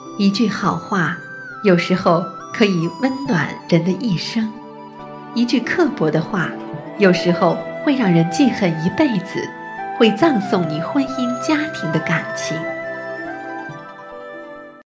一句好话，有时候可以温暖人的一生；一句刻薄的话，有时候会让人记恨一辈子，会葬送你婚姻家庭的感情。